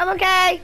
okay.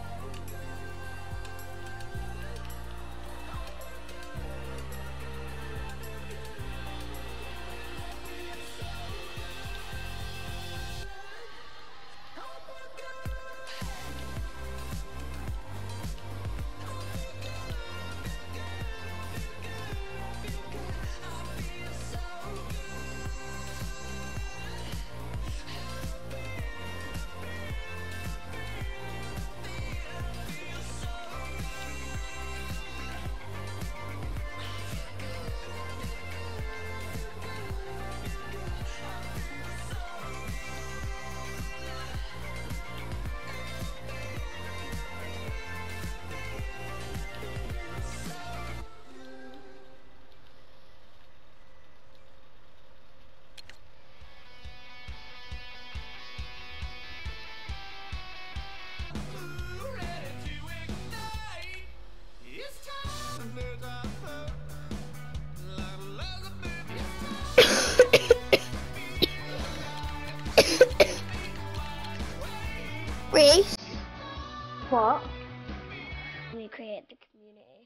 Reese, What? we create the community.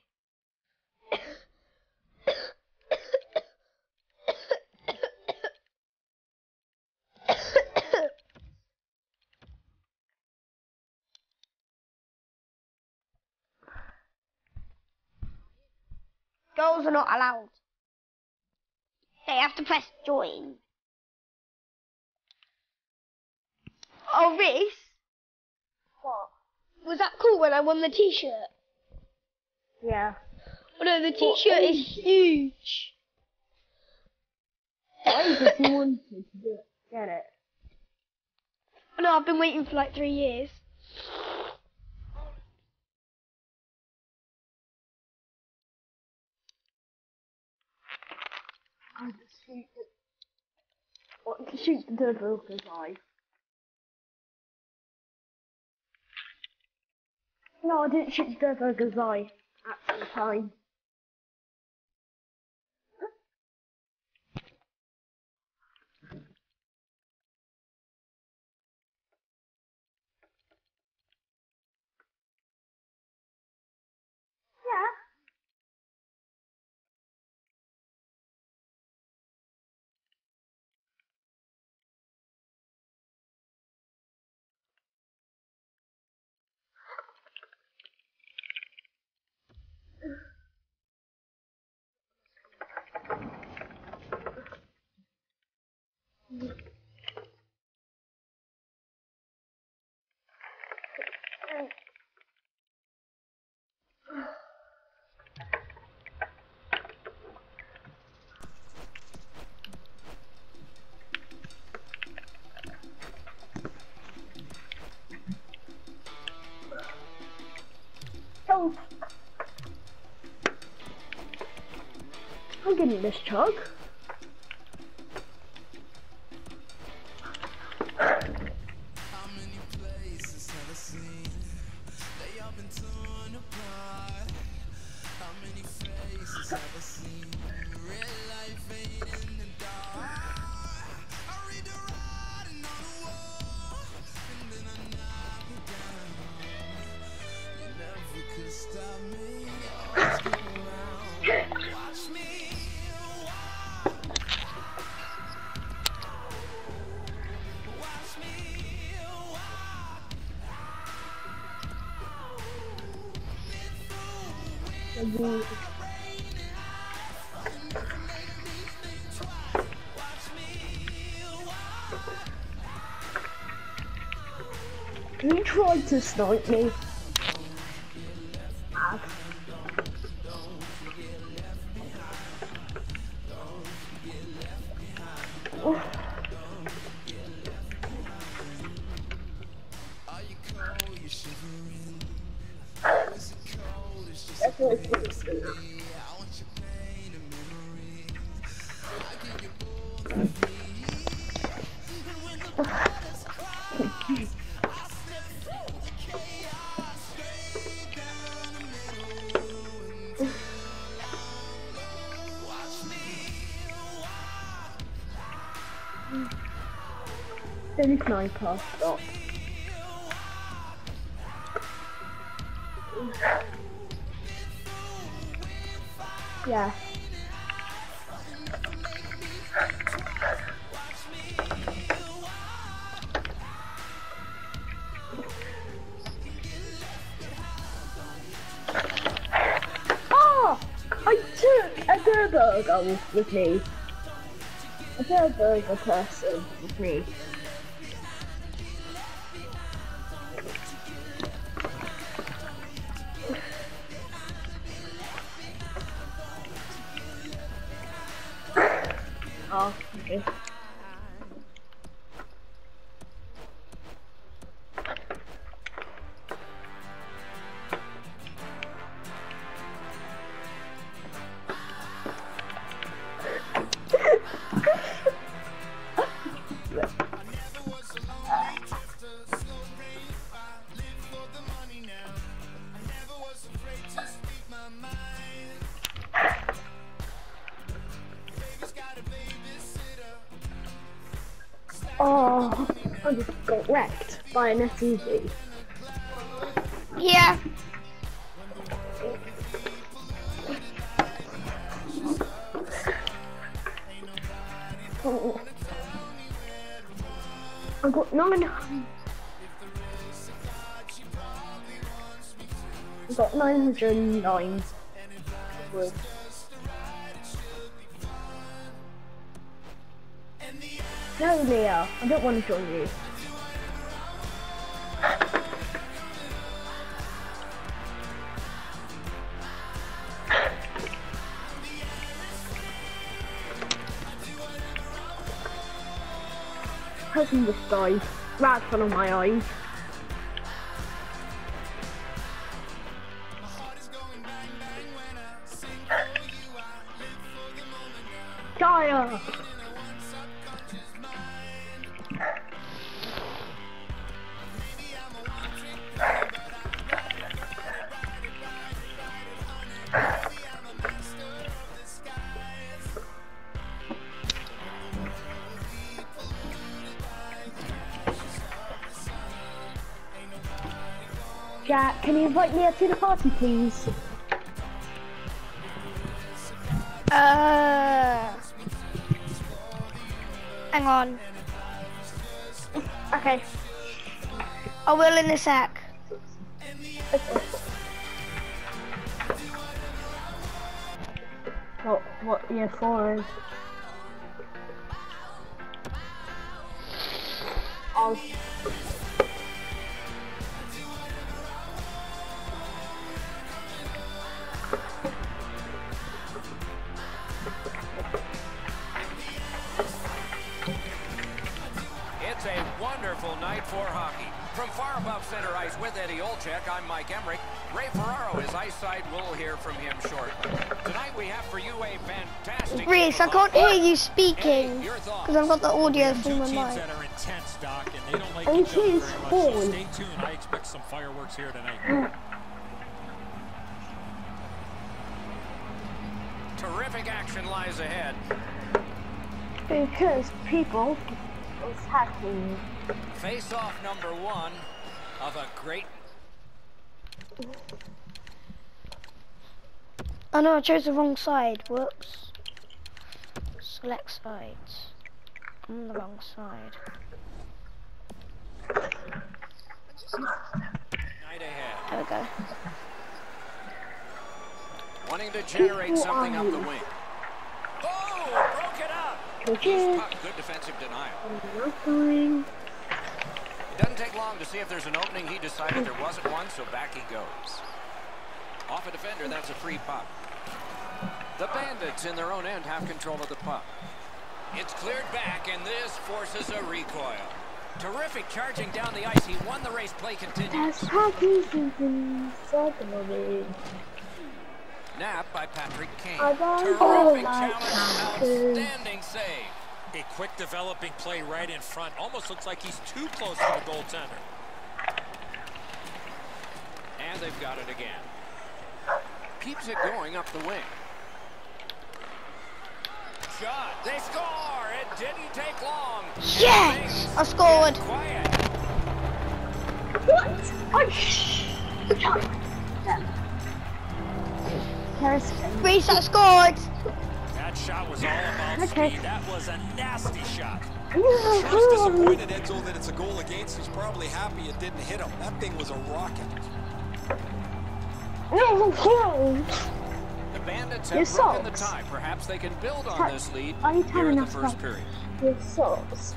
Girls are not allowed. They have to press join. Oh, Reese, What? was that cool when I won the t-shirt? Yeah. Oh no, the t-shirt is huge. Why did you want to do it? Get it? Oh no, I've been waiting for like 3 years. I just shoot it. What to shoot the Durboga's eye? No, I didn't shoot the Durboga's eye at the time. Yeah. Oh. I'm getting this chug. Who tried to snipe me? Oh. That's what it's doing. Then it's 9 past stop. Yeah. Oh! I took a burger with me. A burger person with me. Oh, okay. Oh, I just got wrecked by an SUV. Yeah. Oh. I got 900. I got 909. No, Leo, I don't want to join you. Pressing this guy, right in front of my eyes. Fire! Jack, can you invite me up to the party, please? Hang on. Okay. I will in a sec. What year 4 is? Oh. It's a wonderful night for hockey. From far above center ice with Eddie Olczyk, I'm Mike Emmerich. Ray Ferraro is ice side. We'll hear from him shortly. Tonight we have for you a fantastic... Reese, I can't hear you speaking Your thoughts? because I've got the audio through my Teams mic. that are intense, Doc, and they don't like And each other she's very much. full. So stay tuned. I expect some fireworks here tonight. Terrific action lies ahead. Because people is hacking. Face-off number 1 of a great... Oh no, I chose the wrong side. Whoops. Select sides. I'm on the wrong side. Night ahead. There we go. Wanting to generate People something are up the you? wing. Oh, broke it up. Okay. Good defensive denial. Nothing. It doesn't take long to see if there's an opening. He decided there wasn't one, so back he goes. Off a defender, that's a free puck. The Bandits in their own end have control of the puck. It's cleared back, and this forces a recoil. Terrific charging down the ice. He won the race. Play continues. That's hockey season. Secondly. Nap by Patrick Kane. I don't Terrific like challenge. Outstanding save. A quick developing play right in front. Almost looks like he's too close to the goaltender. And they've got it again. Keeps it going up the wing. Shot. They score. It didn't take long. Yes! I scored. Quiet. What? I shut. Harris. Reset scored. That shot was all about Okay. speed. That was a nasty shot. Sure is disappointed, Enzo, that it's a goal against. He's probably happy it didn't hit him. That thing was a rocket. The Bandits Your have broken the socks. tie. Perhaps they can build on this lead Are you here telling in the us first that? period. Your socks.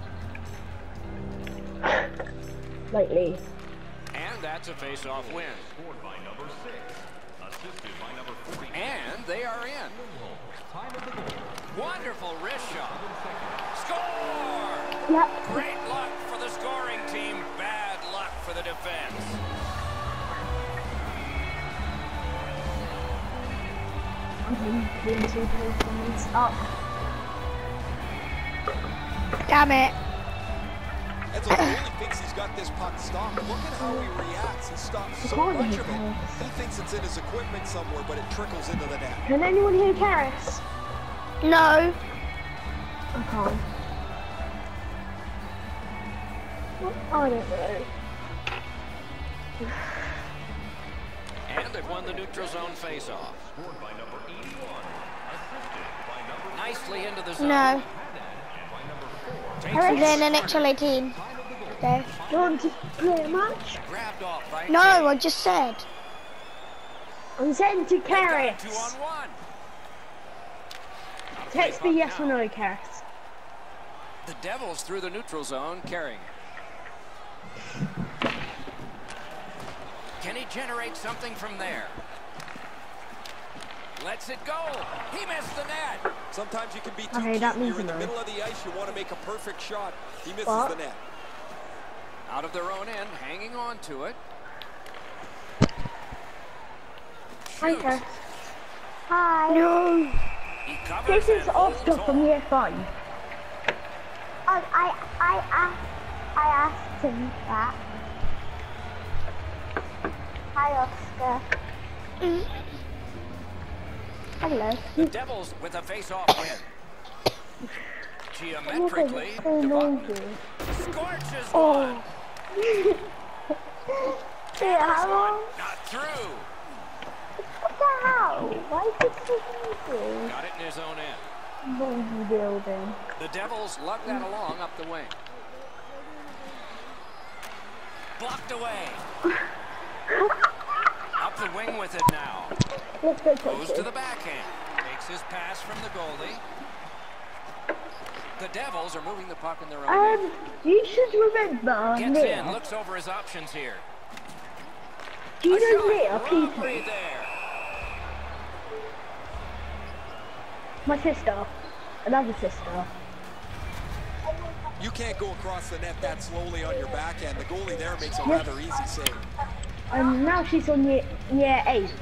Lately. And that's a face-off win. And they are in. Wonderful wrist shot. Score! Yep. Great luck for the scoring team. Bad luck for the defense. Up. Damn it. Enzo really thinks he's got this puck stopped. Look at how he reacts. He stops so can't much hear of it. Karras. He thinks it's in his equipment somewhere, but it trickles into the net. Can anyone hear Karras? No. I can't. I don't know. And they've won the neutral zone face-off. Nicely into the zone. No. Takes They're it. in the neutral 18. Okay. Do you want to play a match? Grabbed off by No, Jay. I just said. I'm sending to They've got a Karras. 2-on-1. Text me yes or no, Karras. The Devils through the neutral zone, carrying it. Can he generate something from there? Lets it go. He missed the net. Sometimes you can be too Okay, cute that when means you're in the no. middle of the ice. You want to make a perfect shot. He misses What? the net. Out of their own end, hanging on to it. Hi, Shoots. Karras. Hi. No. He covers This is and holds Oscar from on. year 5. I asked him that. Hi, Oscar. Hello. The Devils with a face-off win. Geometrically, So noisy. scorches Oh. one. Yeah, Not through. what the hell? Why is it so noisy? Got it in his own end. Noisy building. The Devils lug that along up the wing. Blocked away. Up the wing with it now. Let's go Goes to coaches. the backhand. Makes his pass from the goalie. The Devils are moving the puck in their own end. You should remember Gets in, Leah. looks over his options here. Do you A know shot, Leah, robbery people? there. My sister. Another sister. You can't go across the net that slowly on your backhand. The goalie there makes a rather easy save. And now she's on year 8.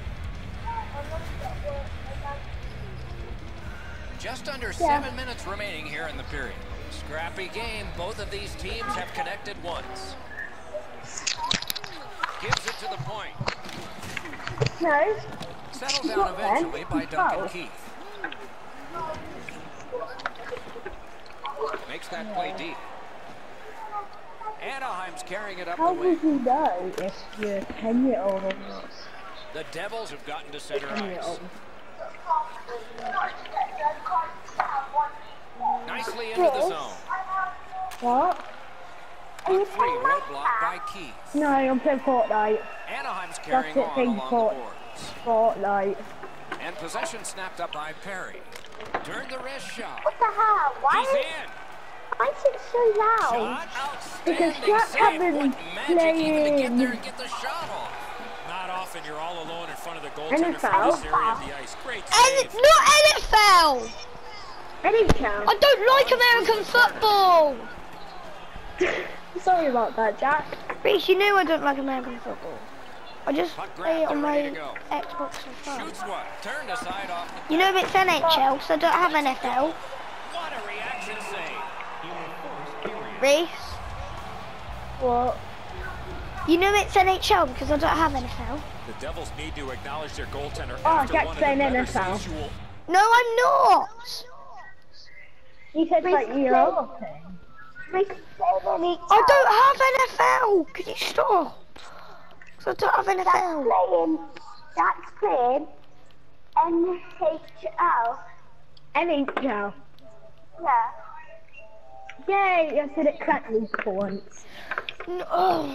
Just under 7 minutes remaining here in the period. Scrappy game. Both of these teams have connected once. Gives it to the point. No. Settled down Not then. eventually by Duncan Oh. Keith. Makes that play deep. Anaheim's carrying it up the How wing. would you know if you're 10-year-old or not? The Devils have gotten to center 10-year-old. ice. Nicely into the zone. What? Puck free, roadblock by Keith. No, I'm playing Fortnite. Anaheim's carrying it, on big along Fort. the boards. Fortnite. And possession snapped up by Perry. Turned the wrist shot. What the hell? He's in. Why is it so loud? Shot Because outstanding Jack save. haven't What magic even to get playing- there and get the shot off. Not often you're all alone in front of the goaltender from NFL. this area of the ice. Great And save. not NFL. Any chance? I don't like American football. Sorry about that, Jack. Reece, you knew I don't like American football. I just Puck play it grabbed on and my ready to go. Xbox for fun. Shoots one. Turned aside off the You know it's NHL, so I don't have NFL. What a reaction save. Reece, What? you know it's NHL because I don't have NFL. The Devils need to acknowledge their goaltender Oh, after Jack's one of the playing better NFL. saves you will No, I'm not. You said like you're old thing. Make so many I don't have NFL. Could you stop? 'Cause I don't have NFL. playing. That's playing. NHL. NHL. Yeah. Yay, I said it correctly for once. No.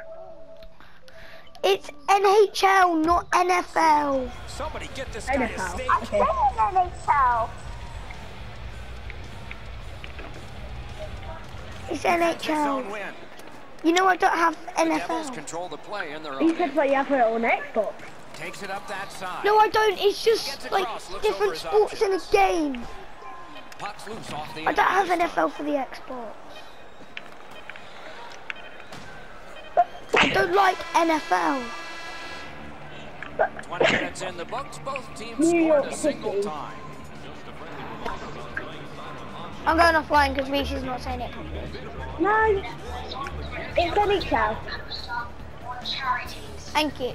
It's NHL, not NFL. Somebody get this guy a NFL. steak. I'm saying NHL. It's Zone NHL. win. You know I don't have The Devils NFL. control the play in their You own said end. that you have it on Xbox. Takes it up that side. No, I don't. It's Gets just like across, looks different over his sports in a options. game. Puck's loose off the I don't have end of the NFL for the Xbox. I don't like NFL. 20 minutes in the books, both teams New scored York a single City. time. I'm going offline because Reese's not saying it properly. No, it's NHL. Thank you.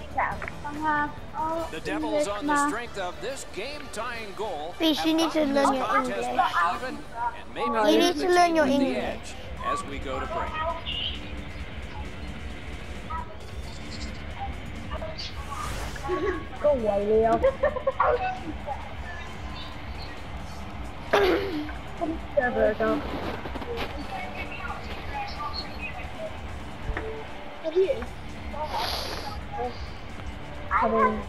NHL. The Devils, on the strength of this game-tying goal, Reese, you have need to gotten learn this your contest English. back even, and maybe You give need the to learn team your the English. edge as we go to break. Go away, Leo. Come together, dog. Have you? Coming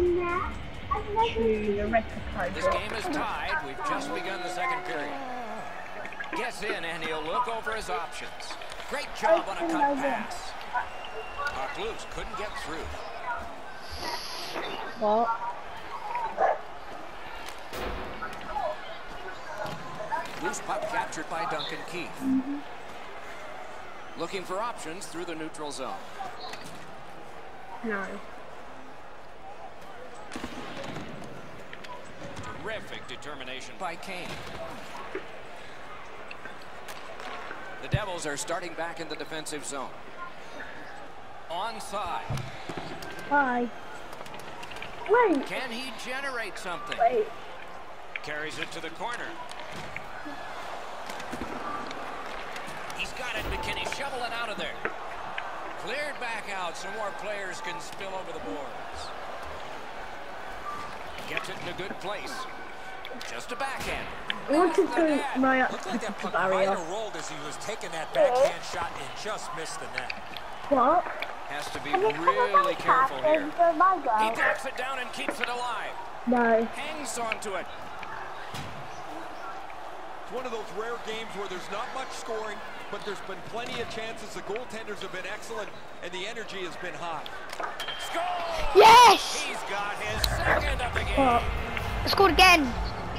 to the red card. This game is tied. We've just begun the second period. Gets in, and he'll look over his options. Great job on a cut pass. Puck loose, couldn't get through. What? Loose puck captured by Duncan Keith. Looking for options through the neutral zone. No. Terrific determination by Kane. The Devils are starting back in the defensive zone. Onside. Bye. Wait. Can he generate something? Wait. Carries it to the corner. He's got it, McKinney. Shovel it out of there. Cleared back out so more players can spill over the boards. Gets it in a good place. Just a backhand. I want to go right up Looked to like that the puck might barrier. have rolled as he was taking that backhand shot and just missed the net. What? Has to be Can you come really back careful here. into my He goal? taps it down and keeps it alive. No. Hangs onto it. It's one of those rare games where there's not much scoring, but there's been plenty of chances. The goaltenders have been excellent, and the energy has been high. Score! Yes! He's got his second of the game. What? I scored again.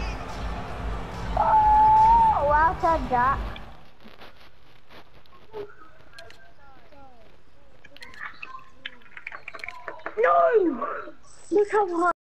Oh, well done, Jack. No! Look how high.